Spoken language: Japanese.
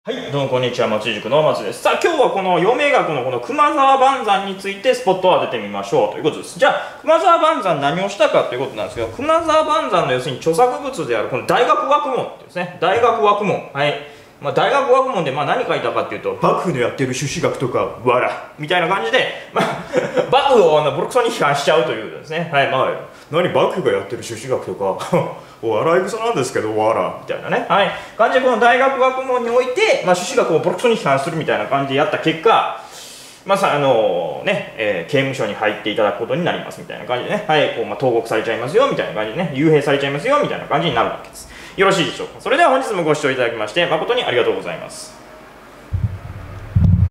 はい、どうもこんにちは、松井塾の松です。さあ、今日はこの陽明学のこの熊沢万山についてスポットを当ててみましょうということです。じゃあ、熊沢万山何をしたかということなんですけど、熊沢万山の要するに著作物であるこの大学学問っていうんですね。大学学問。はい。大学学問で何書いたかっていうと、幕府のやってる朱子学とか、わら、みたいな感じで、幕府をボロクソに批判しちゃうというですね。はい、何幕府がやってる朱子学とか、お笑い草なんですけど、わら、みたいなね。はい。感じで、この大学学問において、朱子学をボロクソに批判するみたいな感じでやった結果、刑務所に入っていただくことになりますみたいな感じでね、はい、投獄されちゃいますよみたいな感じでね、幽閉されちゃいますよみたいな感じになるわけです。よろしいでしょうか。それでは本日もご視聴いただきまして誠にありがとうございます。